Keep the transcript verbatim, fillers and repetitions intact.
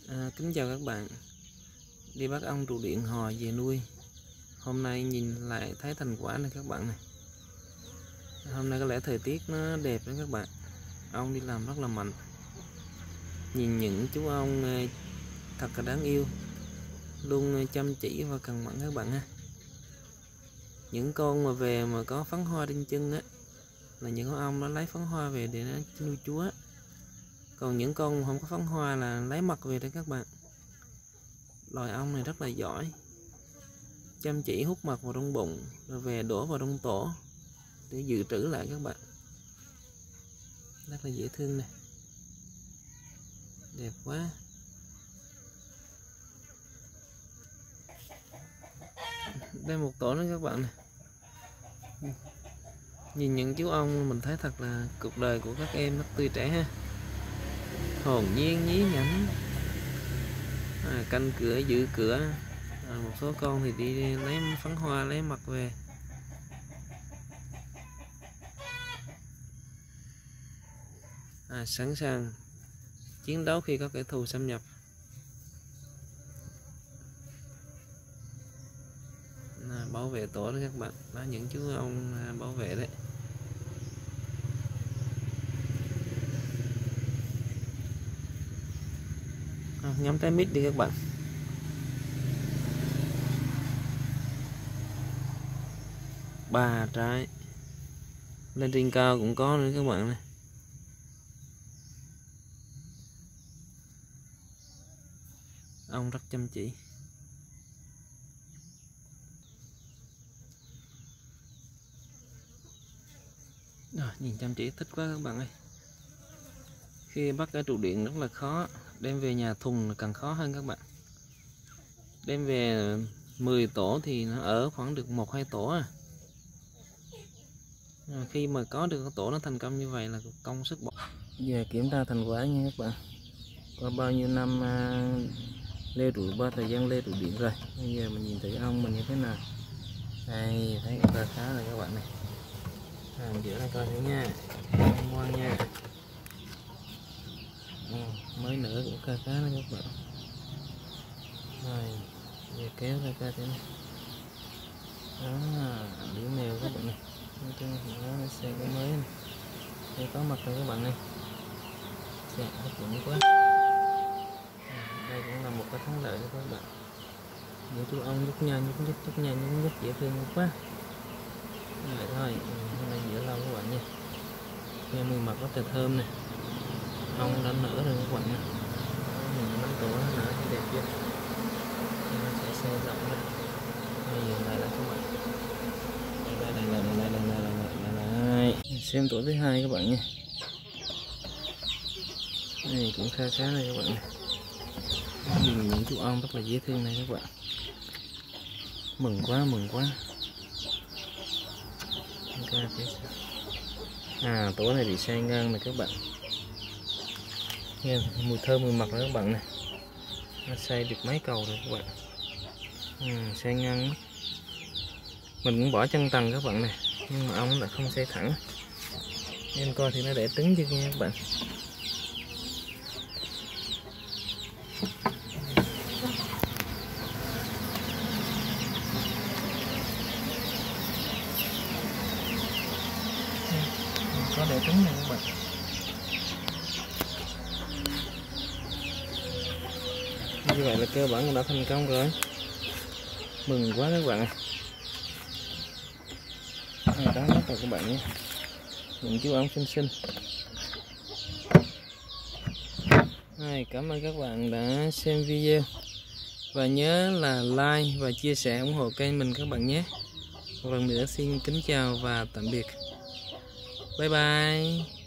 À, kính chào các bạn. Đi bắt ong trụ điện hò về nuôi. Hôm nay nhìn lại thấy thành quả này các bạn này. Hôm nay có lẽ thời tiết nó đẹp đấy các bạn. Ong đi làm rất là mạnh. Nhìn những chú ong thật là đáng yêu, luôn chăm chỉ và cần mẫn các bạn ha. Những con mà về mà có phấn hoa trên chân á là những con ong nó lấy phấn hoa về để nó nuôi chúa. Còn những con không có phấn hoa là lấy mật về đấy các bạn. Loài ong này rất là giỏi, chăm chỉ hút mật vào trong bụng rồi về đổ vào trong tổ để dự trữ lại các bạn. Rất là dễ thương này, đẹp quá. Đây một tổ nữa các bạn này. Nhìn những chú ong mình thấy thật là cuộc đời của các em rất tươi trẻ ha, hồn nhiên nhí nhảnh, à, canh cửa giữ cửa. À, một số con thì đi lấy phấn hoa lấy mật về. À, sẵn sàng chiến đấu khi có kẻ thù xâm nhập. À, bảo vệ tổ đó các bạn, đó những chú ong bảo vệ đấy. À, ngắm trái mít đi các bạn. Ba trái lên trên cao cũng có nữa các bạn này. Ong rất chăm chỉ. À, nhìn chăm chỉ thích quá các bạn ơi. Khi bắt cái trụ điện rất là khó, đem về nhà thùng là càng khó hơn các bạn. Đem về mười tổ thì nó ở khoảng được một hai tổ à. À, khi mà có được cái tổ nó thành công như vậy là công sức bỏ. Giờ kiểm tra thành quả nha các bạn. Qua bao nhiêu năm uh, leo trụ, ba thời gian leo trụ điện rồi. Bây giờ mình nhìn thấy ong mình như thế nào. Đây, thấy khá khá rồi các bạn này. À, giữa đây coi thử nha, ngoan nha. À, mới nở cũng khá khá đó các bạn. Rồi, giờ kéo ra coi thử này. Đó, đĩa mèo các bạn này. Nói chung nó xe cái mới này. Đây có mặt rồi các bạn này. Xe hấp dẫn quá. À, đây cũng là một cái thắng lợi cho các bạn. Những chú ong nhúc nha nhúc nhúc nhúc nha nhúc nhúc dễ thương quá. Vậy thôi, hôm nay giữa lâu các bạn nha. Nghe mùi mật rất là thơm nè. Ong đã nở rồi các bạn nha. Nhìn nắm tổ nó nở thì đẹp chưa. Nó sẽ xe rộng này. Bây giờ lại là các bạn. Đây đây đây đây đây đây đây đây đây. Xem tổ thứ hai các bạn nha. Này cũng khá khá này các bạn này. Nhìn những chú ong rất là dễ thương này các bạn. Mừng quá mừng quá. À, tổ này bị sai ngang này các bạn. Nghe mùi thơm mùi mật đó các bạn này. Nó xây được mấy cầu rồi các bạn. Ừ, xây ngang. Mình cũng bỏ chân tầng các bạn này, nhưng mà ong lại không xây thẳng. Em coi thì nó để trứng chưa nha các bạn. Có để trứng này các bạn. Như vậy là cơ bản đã thành công rồi. Mừng quá các bạn. À, đó hết rồi các bạn nhé. Những chú ong xinh xinh. Rồi, cảm ơn các bạn đã xem video. Và nhớ là like và chia sẻ ủng hộ kênh mình các bạn nhé. Một lần nữa xin kính chào và tạm biệt. Bye bye.